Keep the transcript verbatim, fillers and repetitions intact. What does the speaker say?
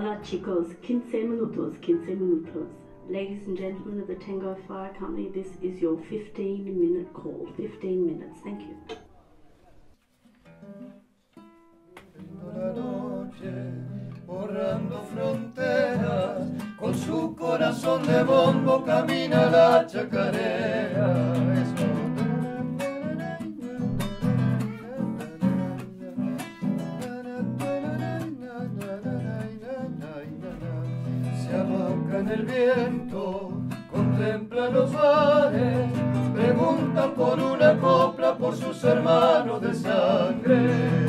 Hola chicos, quince minutos, quince minutos. Ladies and gentlemen of the Tango Fire Company, this is your fifteen minute call. fifteen minutes, thank you. La noche, borrando fronteras, con su corazón de bombo camina la chacarera. Eso. Se amaca en el viento, contempla los bares, preguntan por una copla por sus hermanos de sangre.